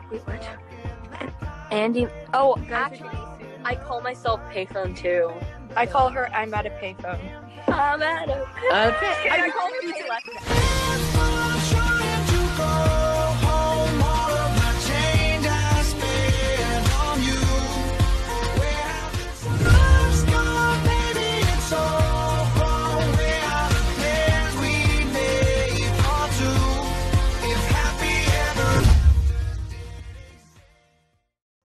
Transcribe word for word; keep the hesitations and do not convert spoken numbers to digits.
Wait, what? Andy. Oh, Guys, actually, I call myself Payphone too. I call her I'm at a payphone. I'm at a Okay. I call her Pizza Alexa.